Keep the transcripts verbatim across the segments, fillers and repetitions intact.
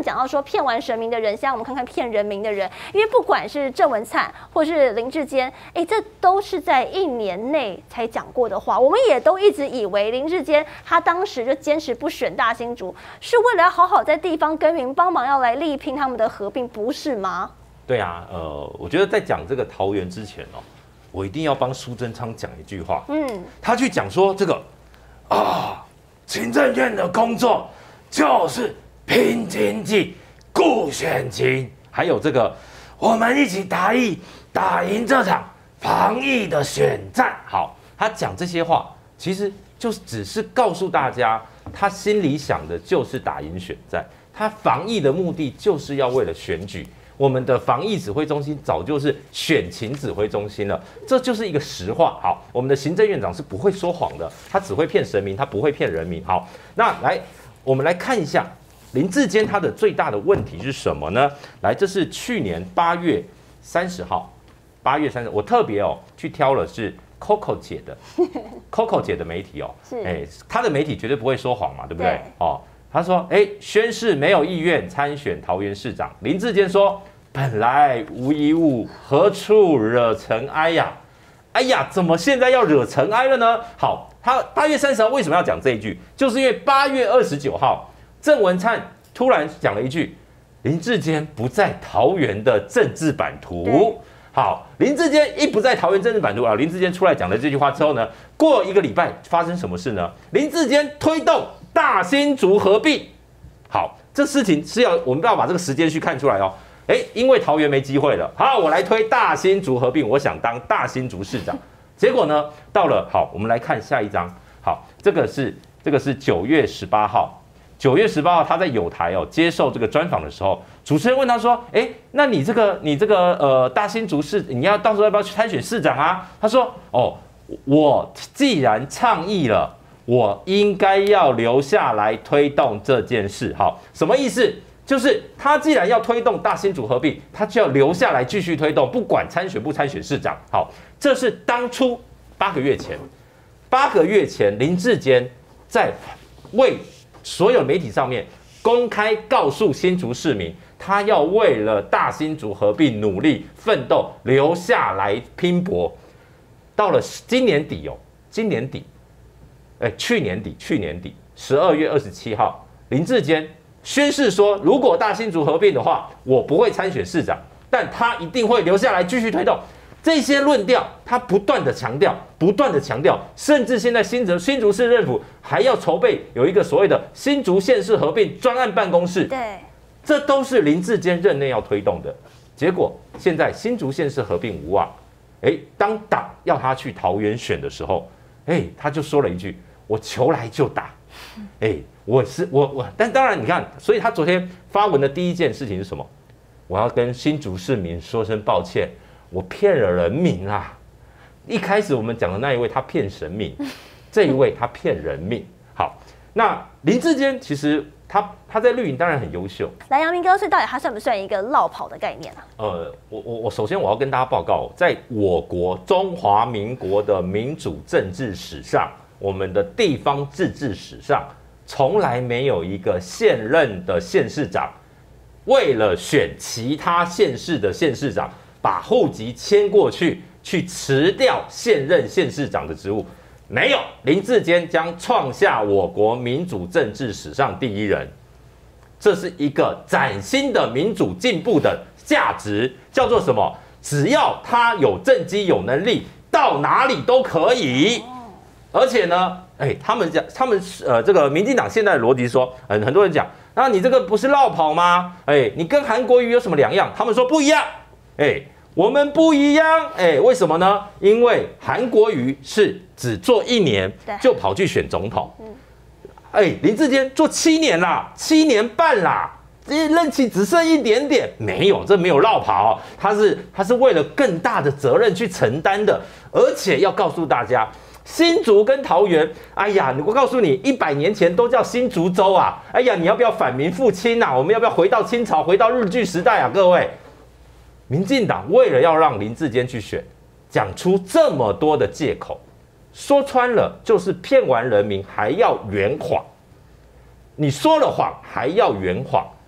讲到说骗完神明的人，现在我们看看骗人民的人，因为不管是郑文灿或是林智坚，哎，这都是在一年内才讲过的话，我们也都一直以为林智坚他当时就坚持不选大新竹，是为了要好好在地方耕耘，帮忙要来力拼他们的合并，不是吗？ 对啊，呃，我觉得在讲这个桃园之前哦，我一定要帮苏贞昌讲一句话。嗯，他去讲说这个啊，行政院的工作就是拼经济、顾选情，还有这个我们一起打疫打赢这场防疫的选战。好，他讲这些话，其实就只是告诉大家，他心里想的就是打赢选战，他防疫的目的就是要为了选举。我们的防疫指挥中心早就是选情指挥中心了，这就是一个实话。好，我们的行政院长是不会说谎的，他只会骗神明，他不会骗人民。好，那来，我们来看一下林智坚他的最大的问题是什么呢？来，这是去年八月三十号，八月三十，我特别哦去挑了是 Coco 姐的，Coco 姐的媒体哦，哎，她的媒体绝对不会说谎嘛，对不对？哦。他说：“哎，宣誓没有意愿参选桃园市长。”林智坚说：“本来无一物，何处惹尘埃呀？哎呀，怎么现在要惹尘埃了呢？”好，他八月三十号为什么要讲这一句？就是因为八月二十九号，郑文灿突然讲了一句：“林智坚不在桃园的政治版图。”好，林智坚一不在桃园政治版图啊，林智坚出来讲了这句话之后呢，过一个礼拜发生什么事呢？林智坚推动大新竹合并，好，这事情是要我们要把这个时间去看出来哦。哎，因为桃园没机会了，好，我来推大新竹合并，我想当大新竹市长。结果呢，到了好，我们来看下一张。好，这个是这个是九月十八号。九月十八号，他在友台哦接受这个专访的时候，主持人问他说：“哎，那你这个你这个呃大新竹市，你要到时候要不要去参选市长啊？”他说：“哦，我既然倡议了，我应该要留下来推动这件事。”好，什么意思？就是他既然要推动大新竹合并，他就要留下来继续推动，不管参选不参选市长。好，这是当初八个月前，八个月前林智坚在为所有媒体上面公开告诉新竹市民，他要为了大新竹合并努力奋斗，留下来拼搏。到了今年底哦，今年底，哎，去年底，去年底十二月二十七号，林智坚宣誓说，如果大新竹合并的话，我不会参选市长，但他一定会留下来继续推动。这些论调，他不断的强调，不断的强调，甚至现在新竹新竹市政府还要筹备有一个所谓的新竹县市合并专案办公室， 对， 这都是林智坚任内要推动的。结果现在新竹县市合并无望，哎，当党要他去桃园选的时候，哎，他就说了一句：“我求来就打。”哎，我是我我，但当然你看，所以他昨天发文的第一件事情是什么？我要跟新竹市民说声抱歉。我骗了人民啦！一开始我们讲的那一位他骗神明，这一位他骗人命。好，那林智坚其实他他在绿营当然很优秀。 来，阳明哥，所以到底他算不算一个落跑的概念啊？ 呃，我我我首先我要跟大家报告，在我国中华民国的民主政治史上，我们的地方自治史上，从来没有一个现任的县市长为了选其他县市的县市长，把户籍迁过去，去辞掉现任县市长的职务，没有。林智坚将创下我国民主政治史上第一人，这是一个崭新的民主进步的价值，叫做什么？只要他有政绩、有能力，到哪里都可以。而且呢，哎，他们讲，他们呃，这个民进党现在的逻辑说，很很多人讲，那你这个不是落跑吗？哎，你跟韩国瑜有什么两样？他们说不一样。哎，我们不一样，哎，为什么呢？因为韩国瑜是只做一年就跑去选总统，哎，林智坚做七年啦，七年半啦，这任期只剩一点点，没有，这没有落跑，他是他是为了更大的责任去承担的，而且要告诉大家。新竹跟桃园，哎呀，我告诉你，一百年前都叫新竹州啊！哎呀，你要不要反民复清啊？我们要不要回到清朝，回到日据时代啊？各位。民进党为了要让林智坚去选，讲出这么多的借口，说穿了就是骗完人民还要圆谎。你说了谎还要圆谎，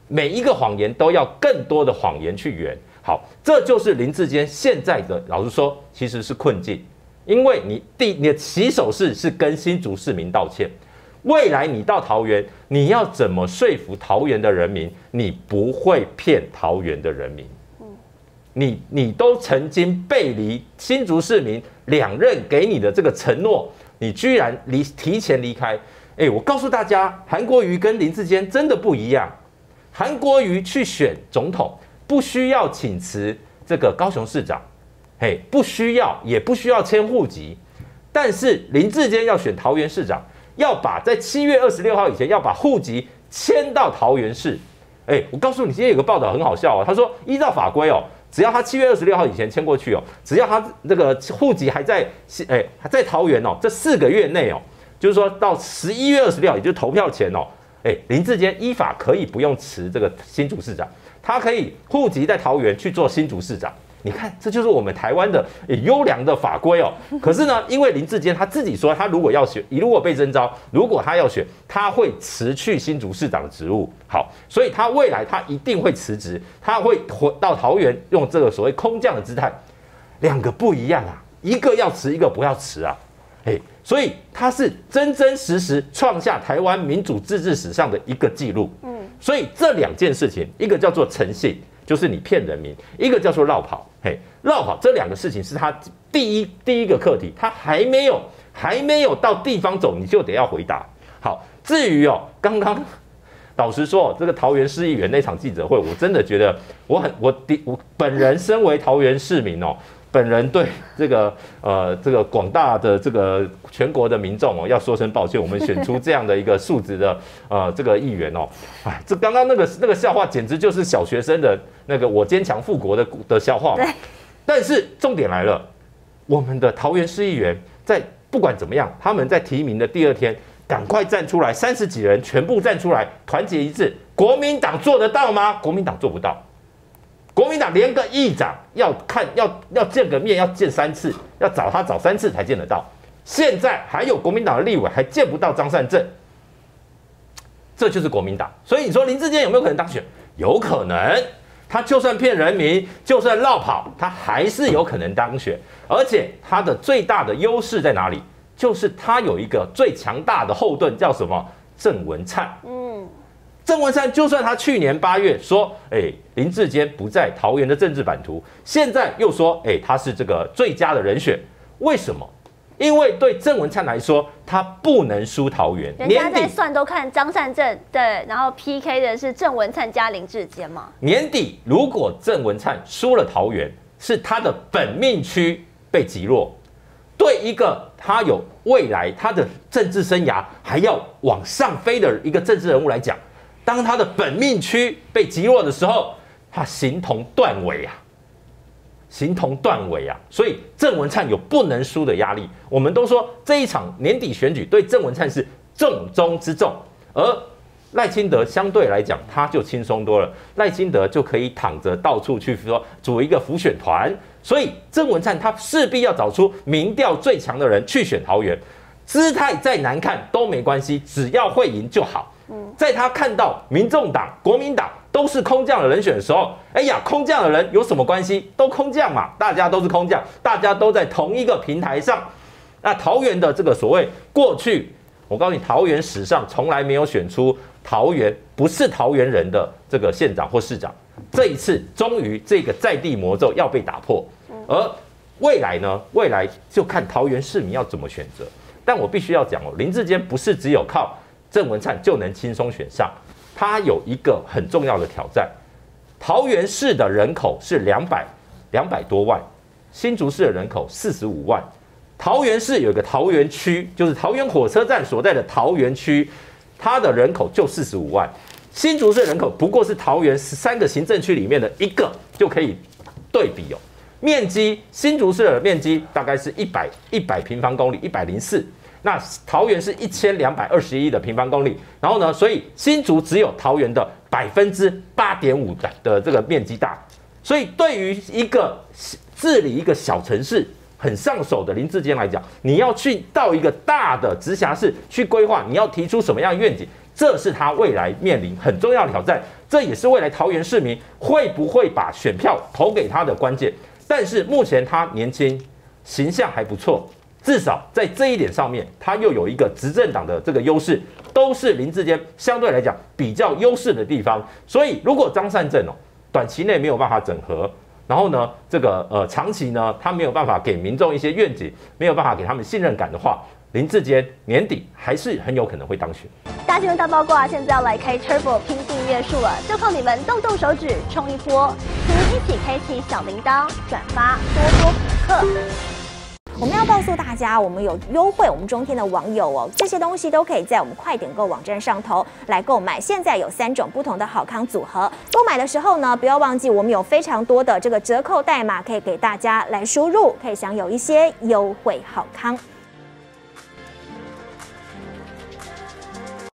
每一个谎言都要更多的谎言去圆。好，这就是林智坚现在的，老实说，其实是困境，因为你第你的起手式是跟新竹市民道歉，未来你到桃园，你要怎么说服桃园的人民？你不会骗桃园的人民，你你都曾经背离新竹市民两任给你的这个承诺，你居然离提前离开。哎，我告诉大家，韩国瑜跟林智坚真的不一样。韩国瑜去选总统，不需要请辞这个高雄市长，嘿，不需要，也不需要迁户籍。但是林智坚要选桃园市长，要把在七月二十六号以前要把户籍迁到桃园市。哎，我告诉你，今天有个报道很好笑哦，他说依照法规哦，只要他七月二十六号以前迁过去哦，只要他这个户籍还在哎还在桃园哦，这四个月内哦，就是说到十一月二十六号，也就是投票前哦。哎，林智坚依法可以不用辞这个新竹市长，他可以户籍在桃园去做新竹市长。你看，这就是我们台湾的优良的法规哦。可是呢，因为林智坚他自己说，他如果要选，如果被征召，如果他要选，他会辞去新竹市长的职务。好，所以他未来他一定会辞职，他会回到桃园用这个所谓空降的姿态。两个不一样啊，一个要辞，一个不要辞啊。哎，所以他是真真实实创下台湾民主自治史上的一个记录。嗯，所以这两件事情，一个叫做诚信，就是你骗人民；一个叫做绕跑。嘿，绕跑这两个事情是他第一第一个课题，他还没有还没有到地方走，你就得要回答。好，至于哦，刚刚老实说，这个桃园市议员那场记者会，我真的觉得我很我我本人身为桃园市民哦。本人对这个呃这个广大的这个全国的民众哦，要说声抱歉，我们选出这样的一个素质的呃这个议员哦，哎，这刚刚那个那个笑话简直就是小学生的那个我坚强复国的的笑话。但是重点来了，我们的桃园市议员在不管怎么样，他们在提名的第二天，赶快站出来，三十几人全部站出来，团结一致。国民党做得到吗？国民党做不到。国民党连个议长要看要要见个面要见三次，要找他找三次才见得到。现在还有国民党的立委还见不到张善政，这就是国民党。所以你说林智坚有没有可能当选？有可能，他就算骗人民，就算绕跑，他还是有可能当选。而且他的最大的优势在哪里？就是他有一个最强大的后盾，叫什么？郑文灿。嗯。郑文灿就算他去年八月说，哎、欸，林智坚不在桃园的政治版图，现在又说，哎、欸，他是这个最佳的人选，为什么？因为对郑文灿来说，他不能输桃园。 人家在算都看张善政，对，然后 P K 的是郑文灿加林智坚嘛。 年底如果郑文灿输了桃园，是他的本命区被击落，对一个他有未来他的政治生涯还要往上飞的一个政治人物来讲。当他的本命区被击落的时候，他形同断尾啊，形同断尾啊，所以郑文灿有不能输的压力。我们都说这一场年底选举对郑文灿是重中之重，而赖清德相对来讲他就轻松多了，赖清德就可以躺着到处去说组一个辅选团，所以郑文灿他势必要找出民调最强的人去选桃园，姿态再难看都没关系，只要会赢就好。在他看到民众党、国民党都是空降的人选的时候，哎呀，空降的人有什么关系？都空降嘛，大家都是空降，大家都在同一个平台上。那桃园的这个所谓过去，我告诉你，桃园史上从来没有选出桃园不是桃园人的这个县长或市长。这一次，终于这个在地魔咒要被打破。而未来呢？未来就看桃园市民要怎么选择。但我必须要讲哦，林智坚不是只有靠郑文灿就能轻松选上，他有一个很重要的挑战。桃园市的人口是两百两百多万，新竹市的人口四十五万。桃园市有一个桃园区，就是桃园火车站所在的桃园区，它的人口就四十五万。新竹市的人口不过是桃园十三个行政区里面的一个，就可以对比哦。面积，新竹市的面积大概是一百一百平方公里，一百零四。那桃园是一千两百二十一的平方公里，然后呢，所以新竹只有桃园的百分之八点五的的这个面积大，所以对于一个治理一个小城市很上手的林智坚来讲，你要去到一个大的直辖市去规划，你要提出什么样的愿景， 这是他未来面临很重要的挑战，这也是未来桃园市民会不会把选票投给他的关键。但是目前他年轻，形象还不错，至少在这一点上面，他又有一个执政党的这个优势，都是林智坚相对来讲比较优势的地方。所以如果张善政哦短期内没有办法整合，然后呢，这个呃长期呢他没有办法给民众一些愿景，没有办法给他们信任感的话，林智坚年底还是很有可能会当选。 大新闻大八卦现在要来开 Turbo 拼订阅数了，就靠你们动动手指冲一波，请您一起开启小铃铛，转发多多补课。 我们要告诉大家，我们有优惠，我们中天的网友哦，这些东西都可以在我们快点购网站上头来购买。现在有三种不同的好康组合，购买的时候呢，不要忘记我们有非常多的这个折扣代码可以给大家来输入，可以享有一些优惠好康。